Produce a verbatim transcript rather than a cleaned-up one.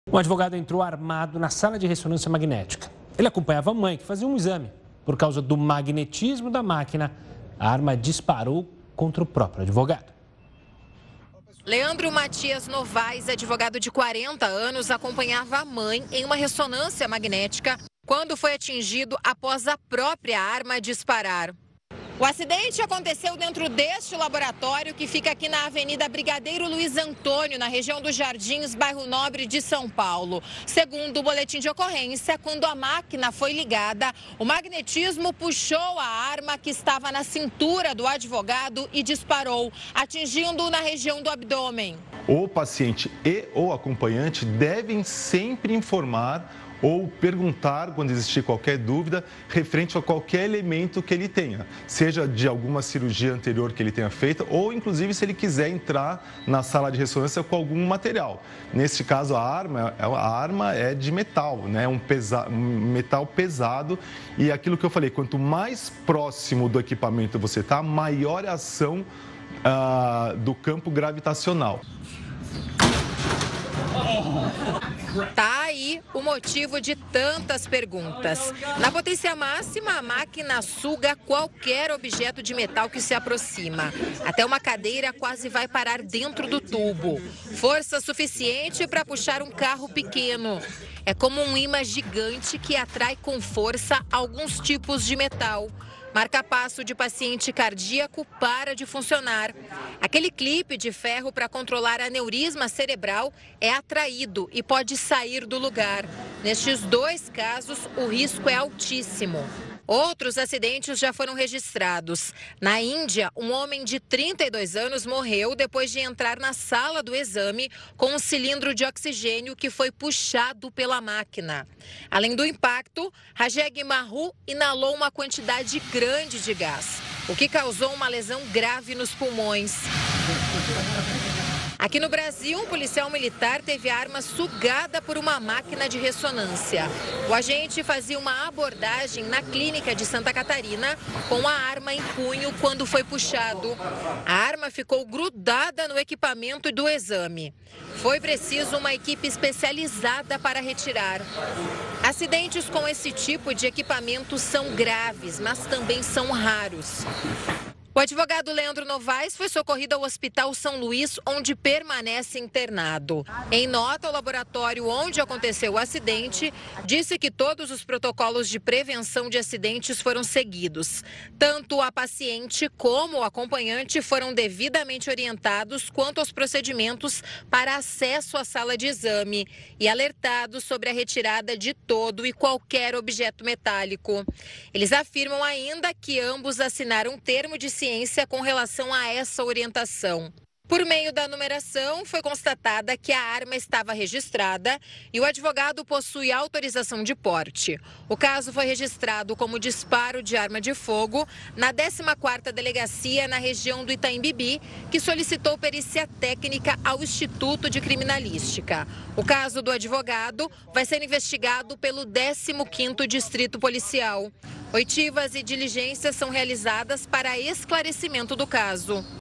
Um advogado entrou armado na sala de ressonância magnética. Ele acompanhava a mãe, que fazia um exame. Por causa do magnetismo da máquina, a arma disparou contra o próprio advogado. Leandro Matias Novaes, advogado de quarenta anos, acompanhava a mãe em uma ressonância magnética quando foi atingido após a própria arma disparar. O acidente aconteceu dentro deste laboratório que fica aqui na Avenida Brigadeiro Luiz Antônio, na região dos Jardins, bairro Nobre de São Paulo. Segundo o boletim de ocorrência, quando a máquina foi ligada, o magnetismo puxou a arma que estava na cintura do advogado e disparou, atingindo-o na região do abdômen. O paciente e o acompanhante devem sempre informar ou perguntar, quando existir qualquer dúvida, referente a qualquer elemento que ele tenha, seja de alguma cirurgia anterior que ele tenha feito, ou inclusive se ele quiser entrar na sala de ressonância com algum material. Neste caso, a arma, a arma é de metal, né? um, pesa, um metal pesado, e aquilo que eu falei, quanto mais próximo do equipamento você está, maior é a ação uh, do campo gravitacional. Tá aí o motivo de tantas perguntas. Na potência máxima, a máquina suga qualquer objeto de metal que se aproxima. Até uma cadeira quase vai parar dentro do tubo. Força suficiente para puxar um carro pequeno. É como um imã gigante que atrai com força alguns tipos de metal. Marca-passo de paciente cardíaco para de funcionar. Aquele clipe de ferro para controlar aneurisma cerebral é atraído e pode sair do lugar. Nestes dois casos, o risco é altíssimo. Outros acidentes já foram registrados. Na Índia, um homem de trinta e dois anos morreu depois de entrar na sala do exame com um cilindro de oxigênio que foi puxado pela máquina. Além do impacto, Rajeg Mahu inalou uma quantidade grande de gás, o que causou uma lesão grave nos pulmões. Aqui no Brasil, um policial militar teve a arma sugada por uma máquina de ressonância. O agente fazia uma abordagem na clínica de Santa Catarina com a arma em punho quando foi puxado. A arma ficou grudada no equipamento do exame. Foi preciso uma equipe especializada para retirar. Acidentes com esse tipo de equipamento são graves, mas também são raros. O advogado Leandro Novaes foi socorrido ao Hospital São Luís, onde permanece internado. Em nota, o laboratório onde aconteceu o acidente disse que todos os protocolos de prevenção de acidentes foram seguidos. Tanto a paciente como o acompanhante foram devidamente orientados quanto aos procedimentos para acesso à sala de exame e alertados sobre a retirada de todo e qualquer objeto metálico. Eles afirmam ainda que ambos assinaram um termo de ciência com relação a essa orientação. Por meio da numeração, foi constatada que a arma estava registrada e o advogado possui autorização de porte. O caso foi registrado como disparo de arma de fogo na décima quarta Delegacia na região do Itaim Bibi, que solicitou perícia técnica ao Instituto de Criminalística. O caso do advogado vai ser investigado pelo décimo quinto Distrito Policial. Oitivas e diligências são realizadas para esclarecimento do caso.